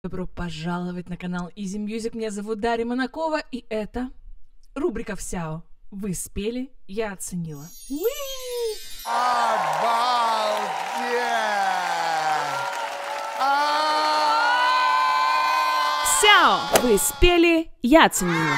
Добро пожаловать на канал Easy Music. Меня зовут Дарья Монакова, и это рубрика «Всяо». Вы спели, я оценила. «Всяо». Вы спели, я оценила.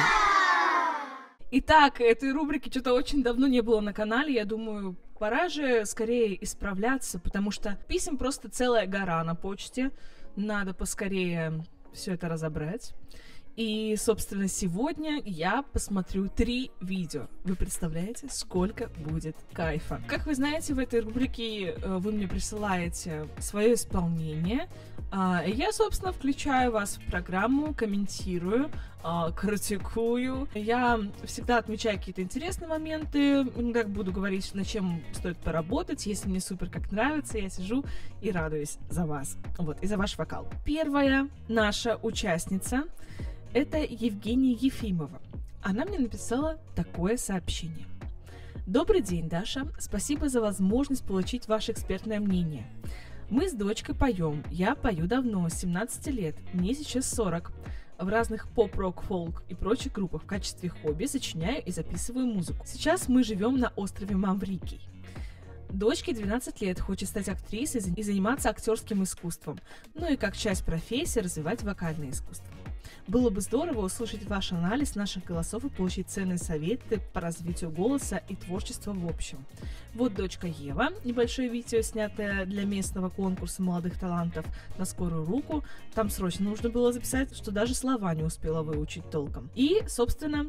Итак, этой рубрики что-то очень давно не было на канале. Я думаю, пора же скорее исправляться, потому что писем просто целая гора на почте. Надо поскорее все это разобрать. И, собственно, сегодня я посмотрю 3 видео. Вы представляете, сколько будет кайфа? Как вы знаете, в этой рубрике вы мне присылаете свое исполнение. Я, собственно, включаю вас в программу, комментирую, критикую. Я всегда отмечаю какие-то интересные моменты, как буду говорить, над чем стоит поработать. Если мне супер как нравится, я сижу и радуюсь за вас. Вот, и за ваш вокал. Первая наша участница — это Евгения Ефимова. Она мне написала такое сообщение. Добрый день, Даша. Спасибо за возможность получить ваше экспертное мнение. Мы с дочкой поем. Я пою давно, с 17 лет. Мне сейчас 40. В разных поп-рок, фолк и прочих группах в качестве хобби сочиняю и записываю музыку. Сейчас мы живем на острове Маврикий. Дочке 12 лет, хочет стать актрисой и заниматься актерским искусством. Ну и как часть профессии развивать вокальное искусство. Было бы здорово услышать ваш анализ наших голосов и получить ценные советы по развитию голоса и творчества в общем. Вот дочка Ева, небольшое видео, снятое для местного конкурса молодых талантов на скорую руку. Там срочно нужно было записать, что даже слова не успела выучить толком. И, собственно,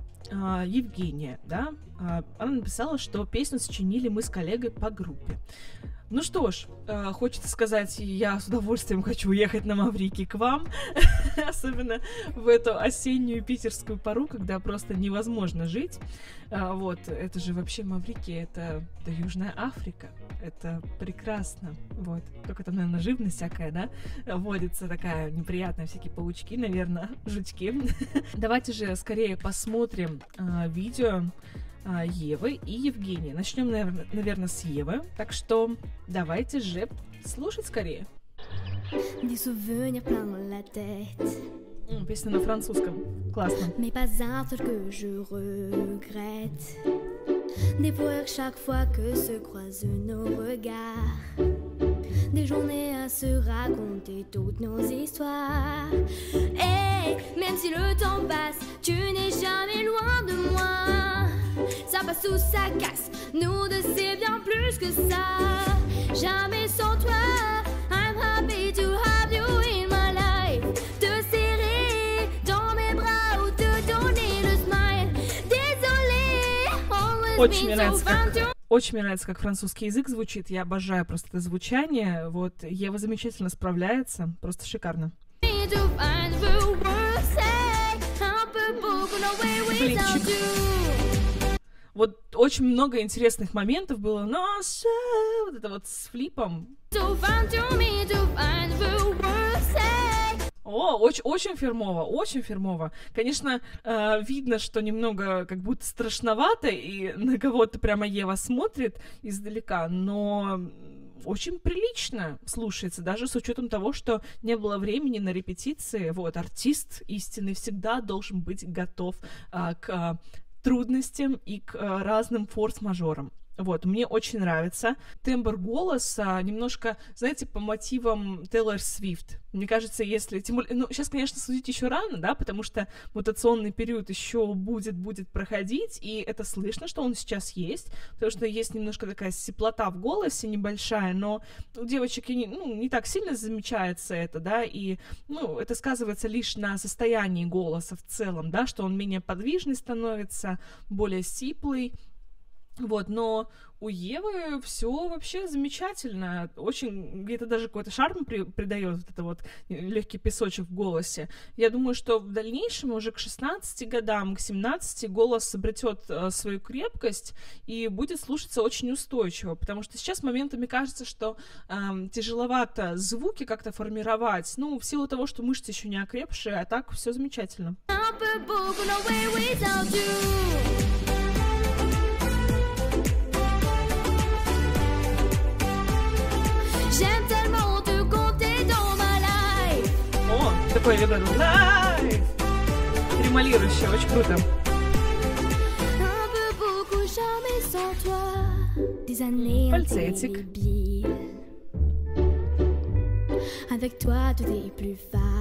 Евгения, да, она написала, что песню сочинили мы с коллегой по группе. Ну что ж, хочется сказать, я с удовольствием хочу уехать на Маврикий к вам, особенно в эту осеннюю питерскую пору, когда просто невозможно жить. Вот, это же вообще Маврикий, это Южная Африка, это прекрасно, вот. Только там, наверное, живность всякая, да, водится такая неприятная, всякие паучки, наверное, жучки. Давайте же скорее посмотрим видео Евы и Евгения. Начнем, наверное, с Евы. Так что давайте же слушать скорее. Песня на французском. Классно. Dévorer chaque fois que se croisent nos regards. Des journées à se raconter toutes nos histoires. Et même si le temps passe, tu n'es jamais loin de moi. Ça passe ou ça casse, nous deux c'est bien plus que ça. Jamais sans toi, I'm happy to have you in my life. Te serrer dans mes bras ou te donner le smile. Désolé, always Очень мне нравится, как французский язык звучит. Я обожаю просто это звучание. Вот, Ева замечательно справляется. Просто шикарно. Флипчик. Вот очень много интересных моментов было. Но вот это вот с флипом. О, очень фирмово, очень фирмово. Конечно, видно, что немного как будто страшновато, и на кого-то прямо Ева смотрит издалека, но очень прилично слушается, даже с учетом того, что не было времени на репетиции. Вот, артист истинный всегда должен быть готов к трудностям и к разным форс-мажорам. Вот, мне очень нравится. Тембр голоса немножко, знаете, по мотивам Тейлор Свифт. Мне кажется, если... Тем более, ну, сейчас, конечно, судить еще рано, да, потому что мутационный период еще будет проходить, и это слышно, что он сейчас есть, потому что есть немножко такая сиплота в голосе небольшая, но у девочек не так сильно замечается это, да, и, это сказывается лишь на состоянии голоса в целом, да, что он менее подвижный становится, более сиплый. Вот, но у Евы все вообще замечательно, очень, где-то даже какой-то шарм придает вот это вот легкий песочек в голосе. Я думаю, что в дальнейшем уже к 16 годам, к 17 голос обретет свою крепкость и будет слушаться очень устойчиво, потому что сейчас моментами кажется, что тяжеловато звуки как-то формировать, в силу того, что мышцы еще не окрепшие, а так все замечательно. такое вибрато. Life! Тремолирующее, очень круто. Un peu beaucoup jamais sans toi. Des années Фальцетик. indélébiles. Avec toi tout est plus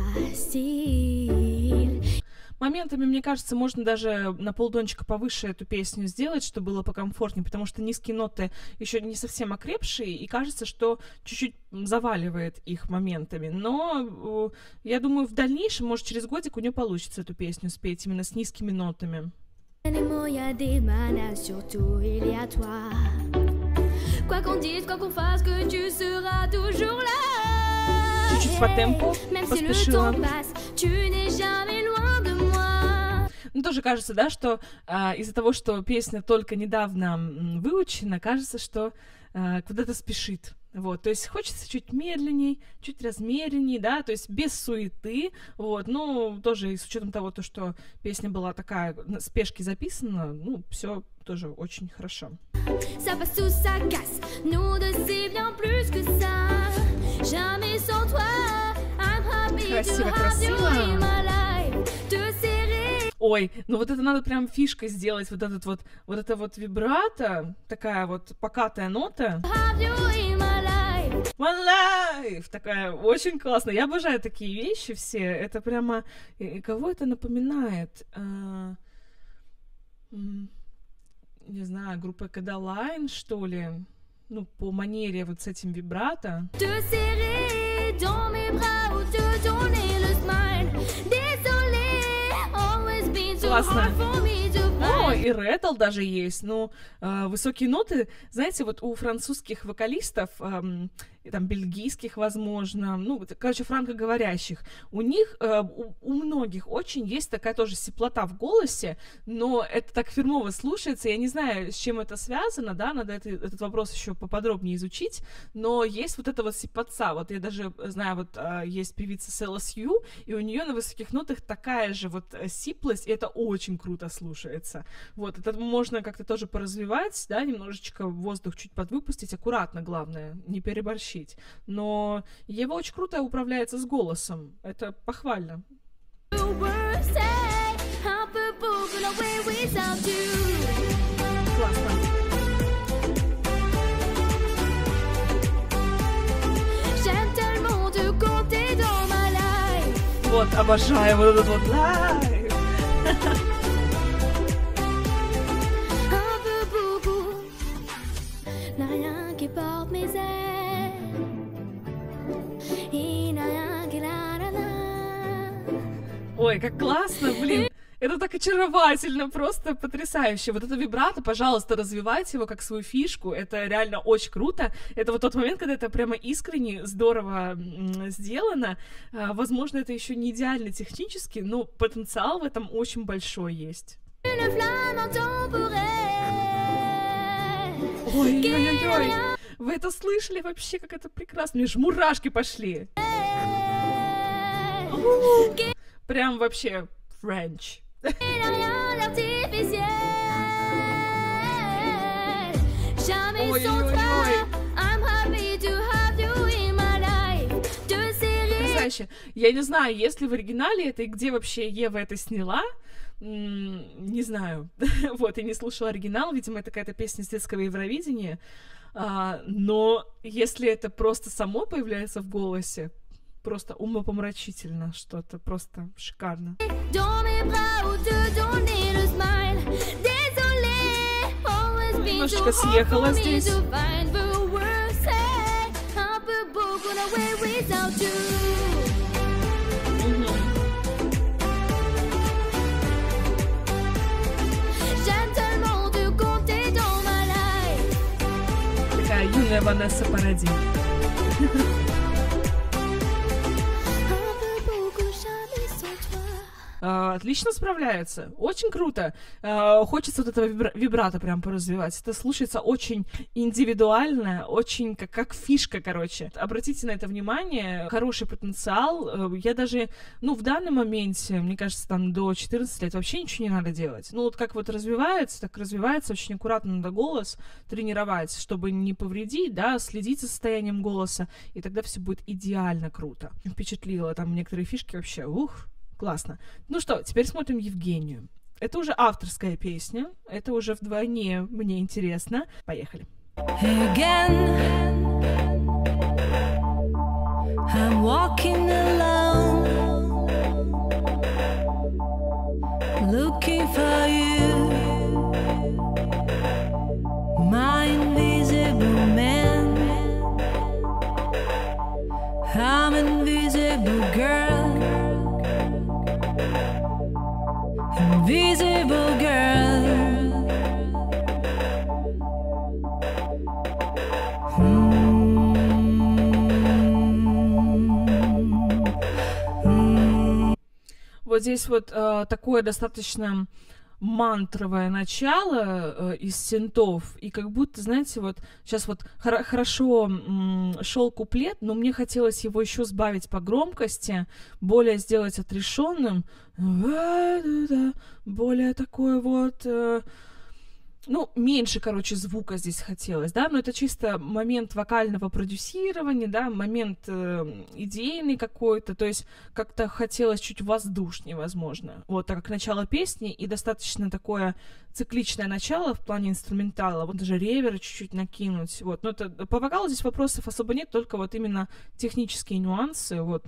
facile. Моментами, мне кажется, можно даже на полдончика повыше эту песню сделать, чтобы было покомфортнее, потому что низкие ноты еще не совсем окрепшие, и кажется, что чуть-чуть заваливает их моментами. Но я думаю, в дальнейшем, может, через годик у нее получится эту песню спеть именно с низкими нотами. Les mots, y a des manas, surtout il y a toi. Quoi qu'on dise, quoi qu'on fasse, que tu seras toujours là. Чуть-чуть по темпу Même si le поспешила. temps passe, tu n'es jamais loin de moi. Ну, тоже кажется, да, что из-за того, что песня только недавно выучена, кажется, что куда-то спешит. Вот, то есть хочется чуть медленней, чуть размеренней, да, то есть без суеты, вот, ну, тоже и с учетом того, то, что песня была такая, в спешке записана, ну, все тоже очень хорошо. Ça passe ou ça casse, nous deux c'est bien plus que ça. Jamais sans toi, I'm happy Красиво, to have you красиво. in my life. Te serrer. Ой, ну вот это надо прям фишкой сделать, вот это вот вибрато, такая вот покатая нота. Have you in my life. One Life! Такая очень классная. Я обожаю такие вещи все. Это прямо... И кого это напоминает? Не знаю, группа Codaline, что ли? Ну, по манере вот с этим вибрато. Te serrer dans mes bras ou te donner le smile. Désolé, always been so Классно. hard for me to О, find. и ретл даже есть. Ну, высокие ноты, знаете, вот у французских вокалистов, и там бельгийских, возможно, ну, вот, короче, франкоговорящих, у них, у многих очень есть такая тоже сиплота в голосе, но это так фирмово слушается, я не знаю, с чем это связано, да, надо этот вопрос еще поподробнее изучить, но есть вот эта вот сиплотца, вот я даже знаю, вот есть певица Села Сью, и у нее на высоких нотах такая же вот сиплость, и это очень круто слушается. Вот, это можно как-то тоже поразвивать, да, немножечко воздух чуть подвыпустить, аккуратно, главное, не переборщить. Но Ева очень круто управляется с голосом, это похвально. You were say, un peu beaucoup no way without you. Классно. J'aime tellement te compter dans ma life. Вот, обожаю вот этот вот лайв. Un peu beaucoup n'a rien qui porte mes ailes. Il n'a rien qui la. Ой, как классно, блин. Это так очаровательно, просто потрясающе. Вот это вибрато, пожалуйста, развивайте его как свою фишку. Это реально очень круто. Это вот тот момент, когда это прямо искренне, здорово сделано. Возможно, это еще не идеально технически, но потенциал в этом очень большой есть. Une flamme intemporelle. Ой-ой-ой. Вы это слышали вообще, как это прекрасно? Мне ж мурашки пошли. Прям вообще French. Il n'a rien d'artificiel. Jamais sans Ой-ой-ой. toi, I'm happy to have you in my life. Te serrer. Потрясающе. Я не знаю, есть ли в оригинале это и где вообще Ева это сняла. Не знаю. Вот, я не слушала оригинал, видимо, это какая-то песня с детского Евровидения. Но если это просто само появляется в голосе, просто умопомрачительно что-то, просто шикарно. Dans mes bras ou te donner le smile. Désolé, always been Немножечко too hard съехала for me здесь. to find the words. Say, un peu beaucoup no way without you. J'aime tellement te compter dans ma life. Такая юная Ванесса Паради. Un peu beaucoup jamais sans toi. Отлично справляется, очень круто. Хочется вот этого вибрато прям поразвивать. Это слушается очень индивидуально, очень как фишка, короче. Обратите на это внимание, хороший потенциал. Я даже, в данном моменте, мне кажется, там до 14 лет вообще ничего не надо делать. Вот как вот развивается, так развивается, очень аккуратно надо голос тренировать, чтобы не повредить, да, следить за состоянием голоса, и тогда все будет идеально круто. Впечатлило там некоторые фишки вообще, классно. Ну что, теперь смотрим Евгению. Это уже авторская песня, это уже вдвойне мне интересно. Поехали. Again, I'm walking alone, looking for you, my invisible man. I'm invisible girl, invisible girl. Вот здесь вот такое достаточно мантровое начало из синтов, и как будто, знаете, вот сейчас вот хорошо шел куплет, но мне хотелось его еще сбавить по громкости, более сделать отрешенным, более такой вот... меньше, короче, звука здесь хотелось, да, но это чисто момент вокального продюсирования, да, момент идейный какой-то, то есть как-то хотелось чуть воздушнее, возможно, вот, так как начало песни и достаточно такое цикличное начало в плане инструментала, вот даже ревер чуть-чуть накинуть, вот, но это, по вокалу здесь вопросов особо нет, только вот именно технические нюансы, вот.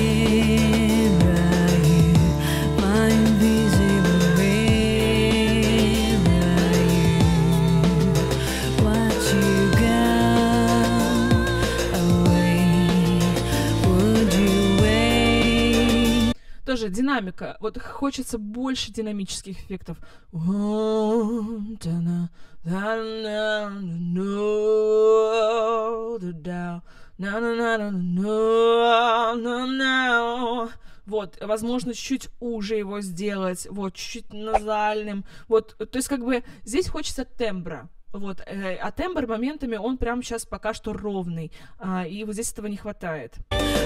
Тоже динамика. Вот хочется больше динамических эффектов. Вот, возможно, чуть-чуть уже его сделать, вот, чуть-чуть назальным. Вот, то есть, как бы, здесь хочется тембра. Вот, а тембр моментами, он прям сейчас пока что ровный. И вот здесь этого не хватает.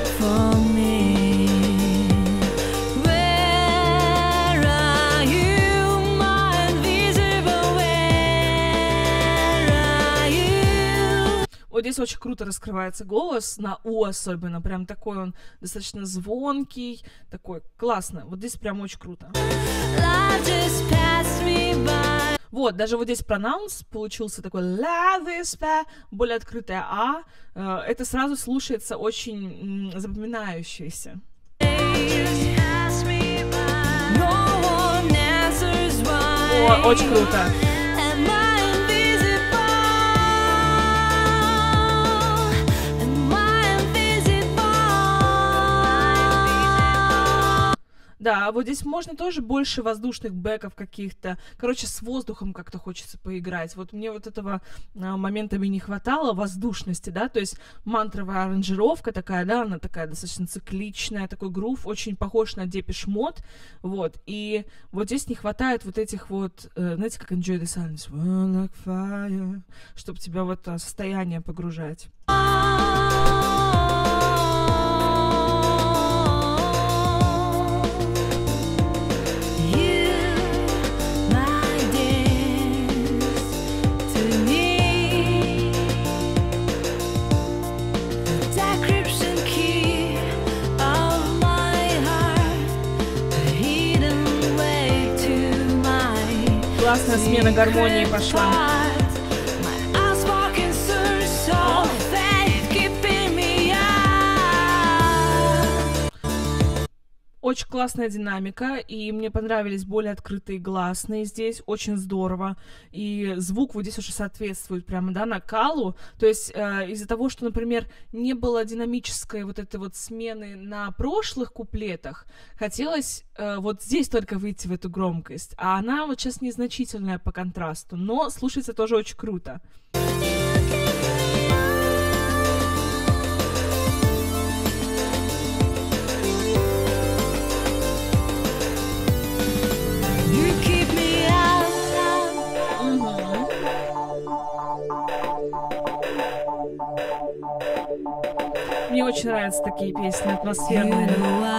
Вот здесь очень круто раскрывается голос, на «у» особенно, прям такой он достаточно звонкий, такой классно, вот здесь прям очень круто. Вот, даже вот здесь пронаунс получился такой более открытое «а», это сразу слушается очень запоминающееся. О, очень круто. Да, вот здесь можно тоже больше воздушных бэков каких-то. Короче, с воздухом как-то хочется поиграть. Вот мне вот этого моментами не хватало, воздушности, да, то есть мантровая аранжировка такая, да, она такая достаточно цикличная, такой грув, очень похож на Depeche Mode, вот, и вот здесь не хватает вот этих вот, знаете, как Enjoy the Silence, like fire, чтобы тебя в это состояние погружать. Классная смена гармонии пошла. Очень классная динамика, и мне понравились более открытые гласные здесь, очень здорово, и звук вот здесь уже соответствует прямо, да, накалу, то есть из-за того, что, например, не было динамической вот этой вот смены на прошлых куплетах, хотелось вот здесь только выйти в эту громкость, а она вот сейчас незначительная по контрасту, но слушается тоже очень круто. очень нравятся такие песни атмосферные.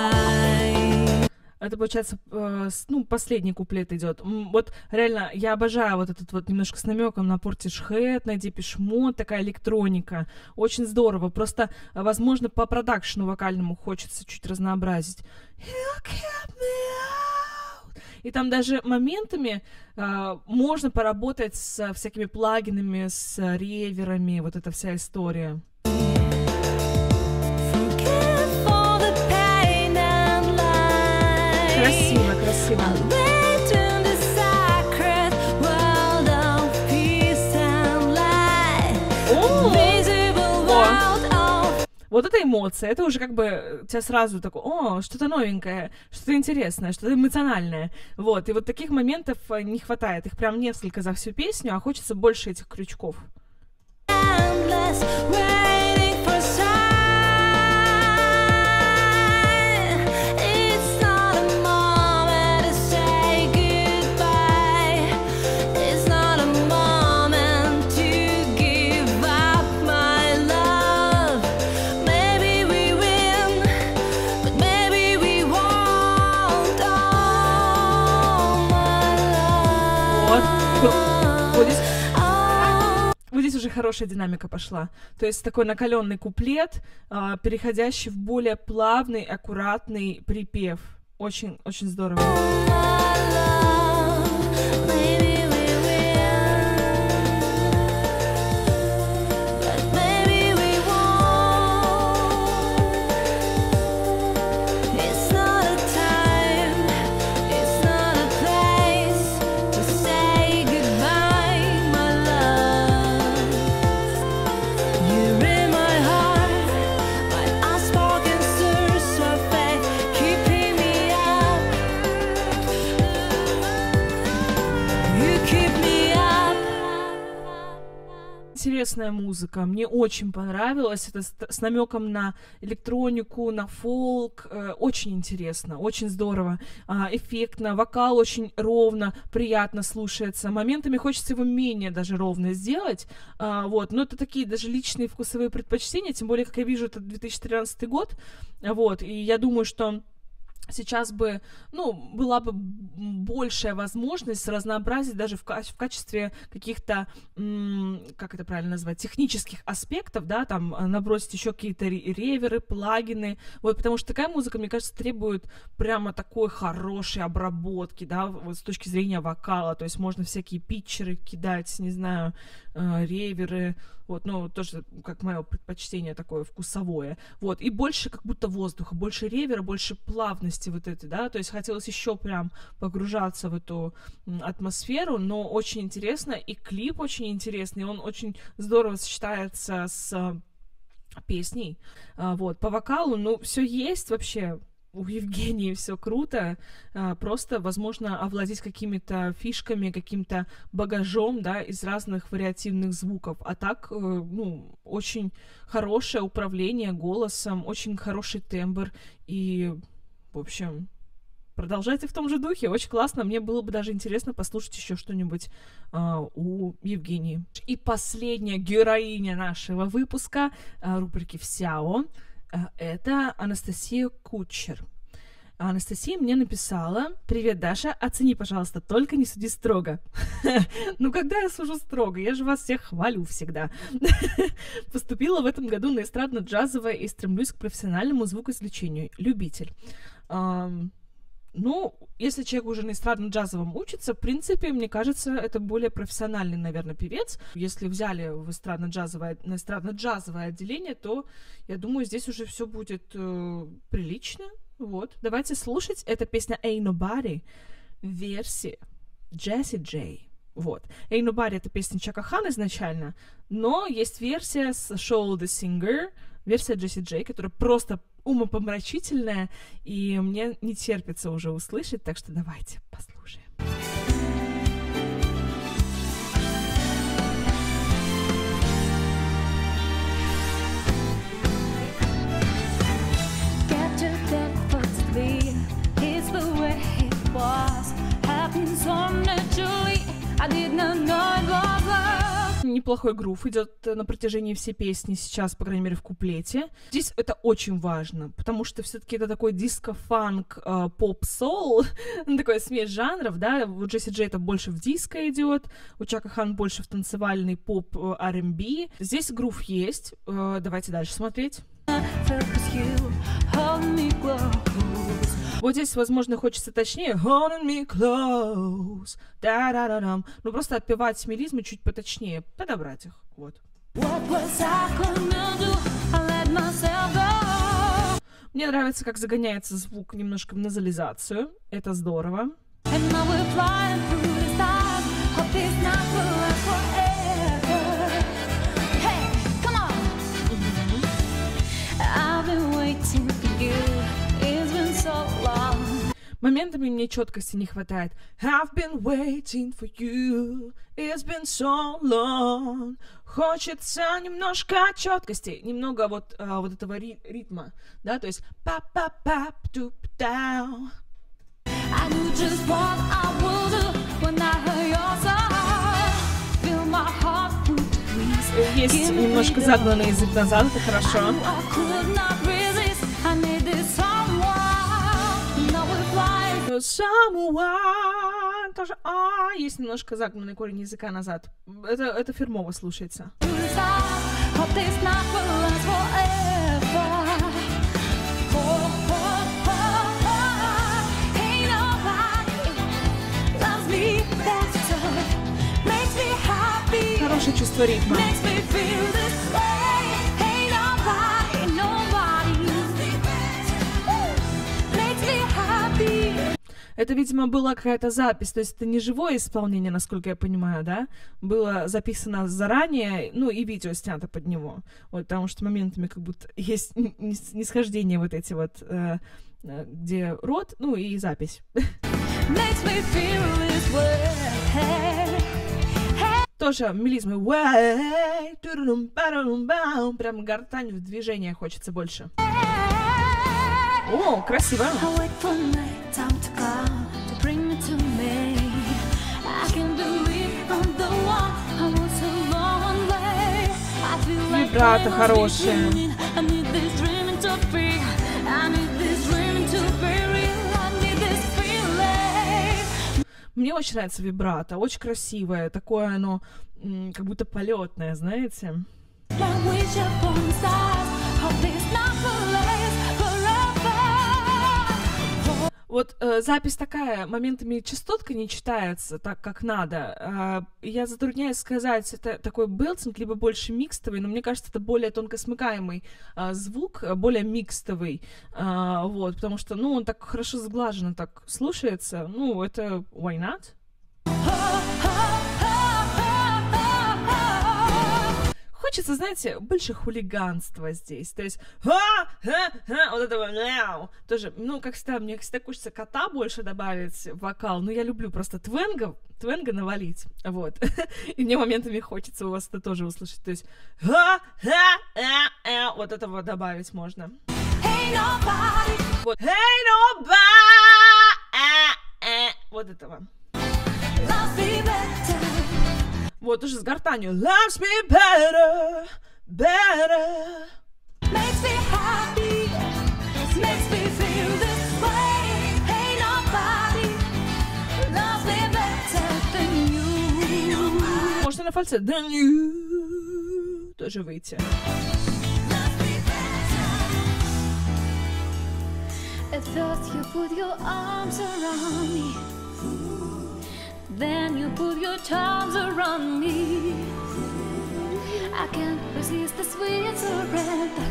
Это, получается, ну, последний куплет идет. Вот реально, я обожаю вот этот вот немножко с намеком на Portishead, на Depeche Mode, такая электроника. Очень здорово. Просто, возможно, по продакшену вокальному хочется чуть разнообразить. И там даже моментами можно поработать с всякими плагинами, с реверами, вот эта вся история. Красиво, красиво. Вот это эмоция, это уже как бы тебя сразу такое, о, что-то новенькое, что-то интересное, что-то эмоциональное. Вот, и вот таких моментов не хватает, их прям несколько за всю песню, а хочется больше этих крючков. Вот здесь уже хорошая динамика пошла. То есть такой накаленный куплет, переходящий в более плавный, аккуратный припев. Очень, очень здорово. Интересная музыка, мне очень понравилось, это с намеком на электронику, на фолк, очень интересно, очень здорово, эффектно, вокал очень ровно, приятно слушается, моментами хочется его менее даже ровно сделать, вот, но это такие даже личные вкусовые предпочтения, тем более, как я вижу, это 2013 год, вот, и я думаю, что сейчас бы, ну, была бы большая возможность разнообразить даже в качестве каких-то, как это правильно назвать, технических аспектов, да, там, набросить еще какие-то реверы, плагины, вот, потому что такая музыка, мне кажется, требует прямо такой хорошей обработки, да, вот с точки зрения вокала, то есть можно всякие питчеры кидать, не знаю, реверы, вот, ну, тоже, как мое предпочтение такое вкусовое, вот, и больше как будто воздуха, больше ревера, больше плавности вот этой, да, то есть хотелось еще прям погружаться в эту атмосферу, но очень интересно, и клип очень интересный, он очень здорово сочетается с песней, вот, по вокалу, ну, все есть вообще. У Евгении все круто, просто, возможно, овладеть какими-то фишками, каким-то багажом, да, из разных вариативных звуков. А так, ну, очень хорошее управление голосом, очень хороший тембр и, в общем, продолжайте в том же духе, очень классно. Мне было бы даже интересно послушать еще что-нибудь у Евгении. И последняя героиня нашего выпуска рубрики «Всяо» это Анастасия Кучер. Анастасия мне написала: «Привет, Даша, оцени, пожалуйста, только не суди строго». Ну, когда я сужу строго? Я же вас всех хвалю всегда. Поступила в этом году на эстрадно-джазовое и стремлюсь к профессиональному звукоизвлечению. Любитель. Ну, если человек уже на эстрадно-джазовом учится, в принципе, мне кажется, это более профессиональный, наверное, певец. Если взяли в на эстрадно-джазовое отделение, то, я думаю, здесь уже все будет прилично. Вот, давайте слушать. Это песня «Ain't Nobody» в версии Джесси Джей. Вот. «Ain't Nobody» — это песня Чака Хан изначально, но есть версия с «Show the Singer», версия Джесси Джей, которая просто умопомрачительная, и мне не терпится уже услышать, так что давайте послушаем. Не неплохой грув идет на протяжении всей песни сейчас, по крайней мере, в куплете. Здесь это очень важно, потому что все-таки это такой диско-фанк, поп-соул, такой смесь жанров, да, у Джесси Джей это больше в диско идет, у Чака Хан больше в танцевальный поп R&B. Здесь грув есть, давайте дальше смотреть. Вот здесь, возможно, хочется точнее holding me close, да-да-да-дам. Ну, просто отпевать мелизмы чуть поточнее, подобрать их, вот. Мне нравится, как загоняется звук немножко в назализацию, это здорово. Моментами мне четкости не хватает. I've been waiting for you, it's been so long. Хочется немножко четкости, немного вот этого ритма, да, то есть па-па-па, туп-дау. I knew just what I would do when I heard your song. Feel my heart would please. Есть немножко загнанный язык назад, это хорошо. Someone, тоже есть немножко загнанный корень языка назад. Это фирмово слушается. Хорошее чувство ритма. Это, видимо, была какая-то запись, то есть это не живое исполнение, насколько я понимаю, да? Было записано заранее, ну и видео снято под него. Вот, потому что моментами как будто есть нисхождение вот эти вот, где рот, ну и запись. Тоже мелизмы. Прям гортань в движение хочется больше. О, красиво. Вибрато хорошее. Мне очень нравится вибрато, очень красивое, такое оно как будто полетное, знаете. Вот запись такая, моментами частотка не читается так, как надо. Я затрудняюсь сказать, это такой белтинг, либо больше микстовый, но мне кажется, это более тонко смыкаемый звук, более микстовый, вот, потому что, ну, он так хорошо сглаженно так слушается, ну, это why not? Хочется, знаете, больше хулиганства здесь. То есть, вот этого, тоже, ну, как всегда, мне всегда хочется кота больше добавить в вокал, но я люблю просто твенга навалить, вот. И мне моментами хочется у вас это тоже услышать. То есть, вот этого добавить можно. Вот, вот этого. Вот, уже с гортанью. Loves me better, better. Makes me happy, makes me feel this way. Ain't nobody loves me better than you. Можно на фальцет than you тоже выйти. At first you put your arms around me. Then you put your charms around me. I can't resist the sweet surrender.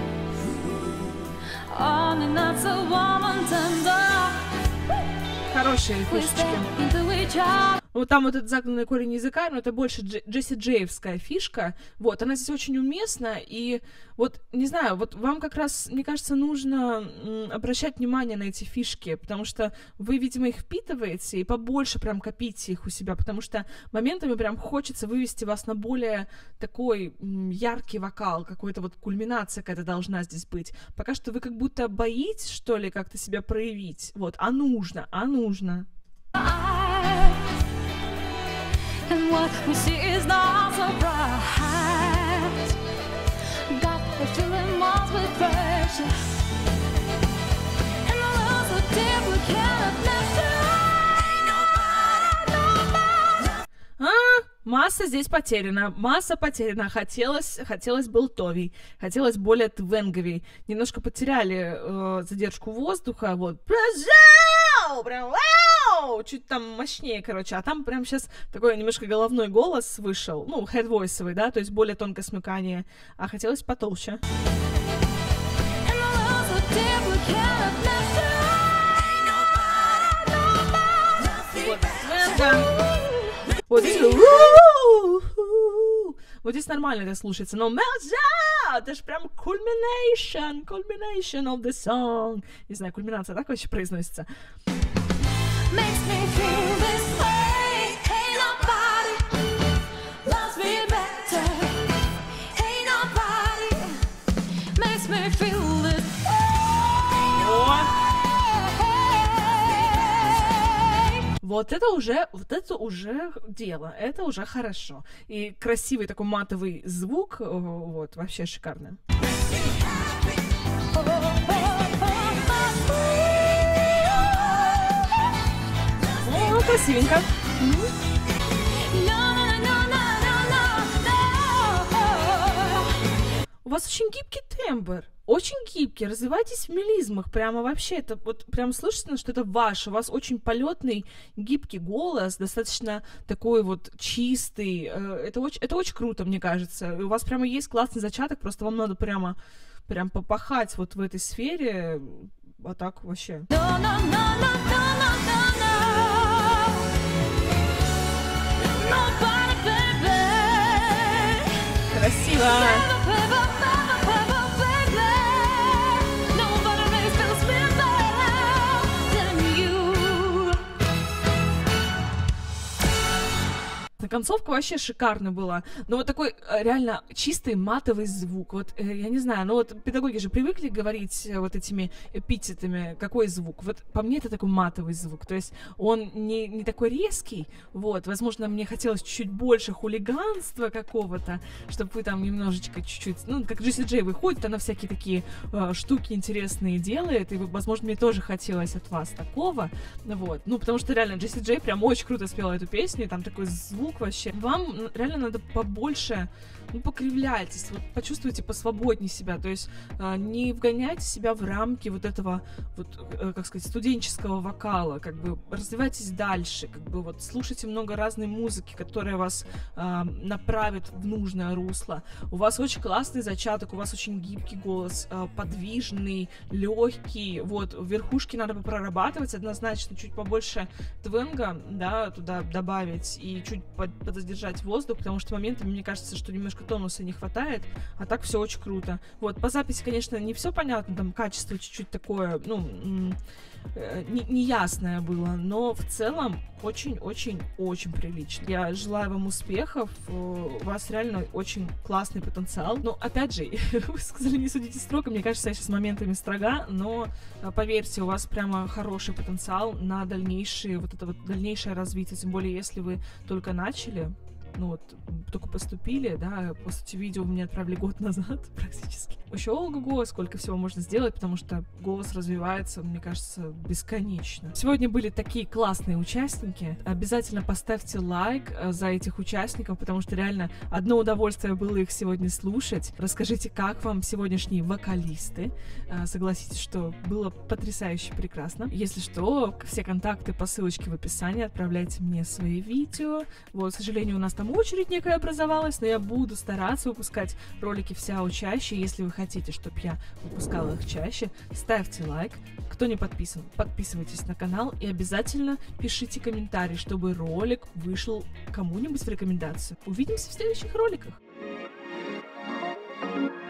On and not so warm and tender. Хорошие фишечки. Вот там вот этот загнанный корень языка, но это больше Джесси Джеевская фишка. Вот, она здесь очень уместна, и вот, не знаю, вот вам как раз, мне кажется, нужно обращать внимание на эти фишки, потому что вы, видимо, их впитываете, и побольше прям копите их у себя, потому что моментами прям хочется вывести вас на более такой яркий вокал, какой-то вот кульминация какая-то должна здесь быть. Пока что вы как будто боитесь, что ли, как-то себя проявить, вот, а нужно. and what we see is not so bright. Got a feeling lost with pressure, and the love's so deep we cannot measure. Масса здесь потеряна, масса потеряна. Хотелось болтовей, хотелось более твенговей. Немножко потеряли задержку воздуха, вот. Прям вау! Чуть там мощнее, короче. А там прям сейчас такой немножко головной голос вышел, ну, head-voice'овый, да, то есть более тонкое смыкание. А хотелось потолще. Вот, твенга. Вот здесь, вот здесь нормально это слушается, но это же прям culmination of the song. Не знаю, кульминация так вообще произносится. Вот это уже дело, это уже хорошо. И красивый такой матовый звук, вот, вообще шикарно. О, красивенько. У вас очень гибкий тембр. Очень гибкий, развивайтесь в мелизмах, прямо вообще, это вот прям слышно, что это ваше, у вас очень полетный, гибкий голос, достаточно такой вот чистый, это очень круто, мне кажется, у вас прямо есть классный зачаток, просто вам надо прям попахать вот в этой сфере, а так вообще. Красиво! Концовка вообще шикарная была, но вот такой реально чистый матовый звук, вот я не знаю, ну вот педагоги же привыкли говорить вот этими эпитетами, какой звук, вот по мне это такой матовый звук, то есть он не такой резкий, вот, возможно, мне хотелось чуть больше хулиганства какого-то, чтобы вы там немножечко чуть-чуть, ну, как Джесси Джей выходит, она всякие такие штуки интересные делает, и, возможно, мне тоже хотелось от вас такого, вот, ну, потому что реально Джесси Джей прям очень круто спела эту песню, там такой звук вообще. Вам реально надо побольше, ну, покривляйтесь, вот, почувствуйте посвободнее себя, то есть не вгоняйте себя в рамки вот этого, вот, как сказать, студенческого вокала, как бы развивайтесь дальше, как бы вот слушайте много разной музыки, которая вас направит в нужное русло. У вас очень классный зачаток, у вас очень гибкий голос, подвижный, легкий, вот, верхушки надо прорабатывать однозначно, чуть побольше твенга, да, туда добавить и чуть поддержать воздух, потому что моментами мне кажется, что немножко тонуса не хватает, а так все очень круто. Вот, по записи, конечно, не все понятно, там качество чуть-чуть такое, ну, неясное было, но в целом очень-очень-очень прилично. Я желаю вам успехов, у вас реально очень классный потенциал. Но, опять же, вы сказали, не судите строго, мне кажется, я сейчас моментами строга, но поверьте, у вас прямо хороший потенциал на дальнейшее, вот это вот дальнейшее развитие, тем более, если вы только начали, ну вот, только поступили, да, по сути, видео мне отправили год назад практически. Еще ого-го, сколько всего можно сделать, потому что голос развивается, мне кажется, бесконечно. Сегодня были такие классные участники. Обязательно поставьте лайк за этих участников, потому что реально одно удовольствие было их сегодня слушать. Расскажите, как вам сегодняшние вокалисты. Согласитесь, что было потрясающе прекрасно. Если что, все контакты по ссылочке в описании, отправляйте мне свои видео. Вот, к сожалению, у нас там очередь некая образовалась, но я буду стараться выпускать ролики всяко чаще. Если вы хотите, чтобы я выпускала их чаще, ставьте лайк. Кто не подписан, подписывайтесь на канал и обязательно пишите комментарий, чтобы ролик вышел кому-нибудь в рекомендацию. Увидимся в следующих роликах.